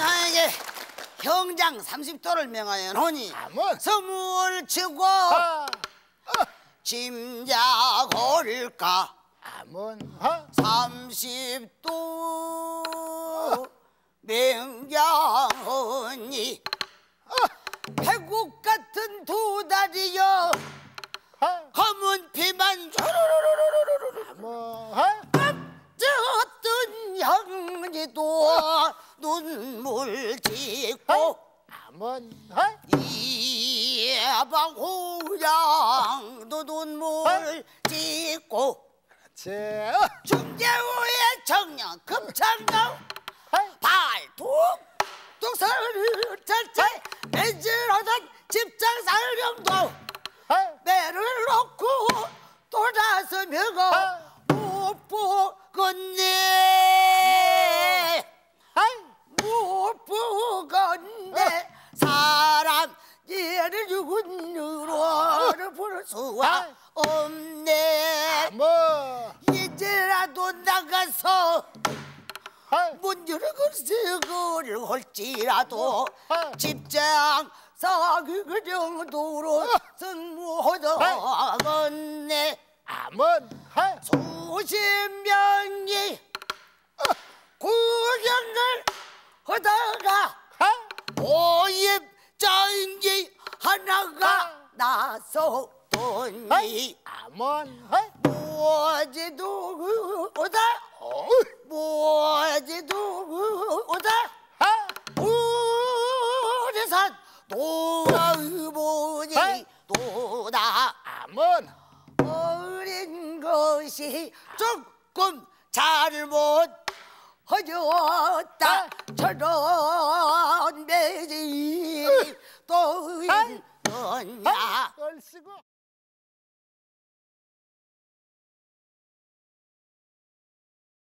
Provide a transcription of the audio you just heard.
나에게 형장 30도를 명하여 노니 선물 치고 짐작올까 30도 명장하니 태국 같은 두 다리여 검은 피만 깜짝었던 형니도 눈물 짓고 이방 호양도 눈물 짓고 중재우의 청년 금창도 발툭툭 서를 찰찰 매질하던 집장 살령도 매를 놓고 돌아서며고 못 보겠네 못 보겠네 사람 얘를 죽은 누로를 부를 수가 없네 이제라도 나가서 문 열고 쓰고를 할지라도 집장 사기 그 정도로 승무하더겠네 수십 명이 구경을 하다가 오입자인지 하나가 나서더니 뭐지도 오다 뭐지도 오다 우리 산 돌아보니 또다 어린 것이 조금 잘못 허졌다 저런 매질이 또 있느냐